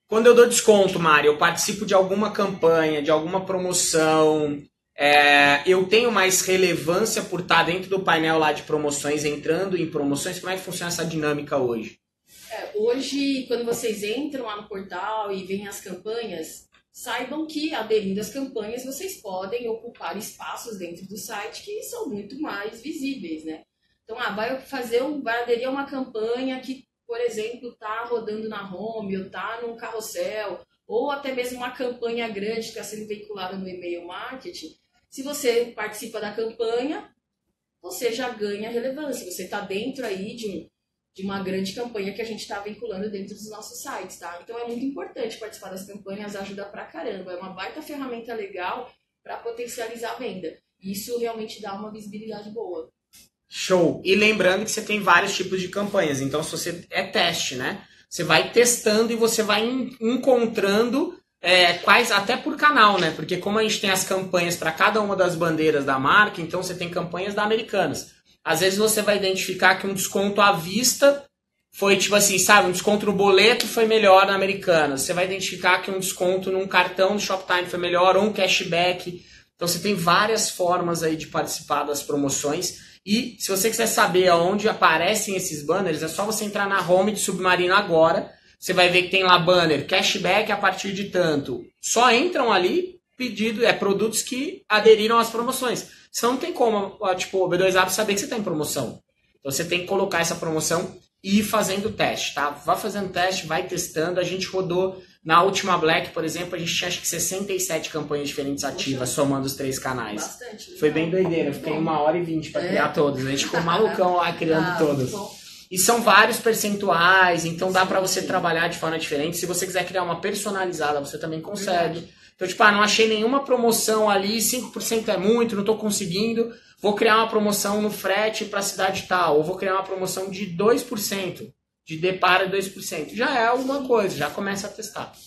Quando eu dou desconto, Mari, eu participo de alguma campanha, de alguma promoção, eu tenho mais relevância por estar dentro do painel lá de promoções, entrando em promoções. Como é que funciona essa dinâmica hoje? Hoje, quando vocês entram lá no portal e veem as campanhas, saibam que, aderindo às campanhas, vocês podem ocupar espaços dentro do site que são muito mais visíveis, né? Então, vai aderir a uma campanha que, por exemplo, está rodando na home, ou está num carrossel, ou até mesmo uma campanha grande que está sendo veiculada no e-mail marketing. Se você participa da campanha, você já ganha relevância. Você está dentro aí de uma grande campanha que a gente está vinculando dentro dos nossos sites, tá? Então é muito importante participar das campanhas, ajuda pra caramba. É uma baita ferramenta legal para potencializar a venda. Isso realmente dá uma visibilidade boa. Show! E lembrando que você tem vários tipos de campanhas. Então, se você é teste, né? Você vai testando e você vai encontrando quais, até por canal, né? Porque como a gente tem as campanhas para cada uma das bandeiras da marca, então você tem campanhas da Americanas. Às vezes você vai identificar que um desconto à vista foi tipo assim, sabe? Um desconto no boleto foi melhor na Americanas. Você vai identificar que um desconto num cartão do Shoptime foi melhor, ou um cashback. Então você tem várias formas aí de participar das promoções. E se você quiser saber aonde aparecem esses banners, é só você entrar na home de Submarino agora. Você vai ver que tem lá banner, cashback a partir de tanto. Só entram ali produtos que aderiram às promoções. Senão não tem como, tipo, o B2A saber que você está em promoção. Então você tem que colocar essa promoção e ir fazendo teste, tá? Vai fazendo teste, vai testando. A gente rodou na última Black, por exemplo, a gente tinha acho que 67 campanhas diferentes ativas, somando os 3 canais. Bastante. Foi bem doideira, eu fiquei 1h20 para criar todos. A gente ficou malucão lá criando todos. E são vários percentuais, então dá para você trabalhar de forma diferente. Se você quiser criar uma personalizada, você também consegue. Então, tipo, não achei nenhuma promoção ali, 5% é muito, não estou conseguindo. Vou criar uma promoção no frete para a cidade tal, ou vou criar uma promoção de 2%, de depara 2%. Já é alguma coisa, já começa a testar.